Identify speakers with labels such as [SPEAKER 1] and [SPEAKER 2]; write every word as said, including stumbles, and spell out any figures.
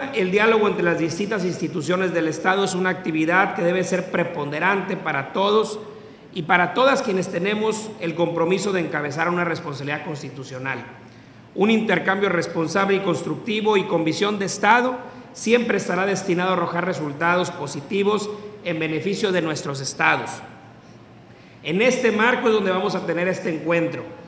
[SPEAKER 1] El diálogo entre las distintas instituciones del Estado es una actividad que debe ser preponderante para todos y para todas quienes tenemos el compromiso de encabezar una responsabilidad constitucional. Un intercambio responsable y constructivo y con visión de Estado siempre estará destinado a arrojar resultados positivos en beneficio de nuestros estados. En este marco es donde vamos a tener este encuentro.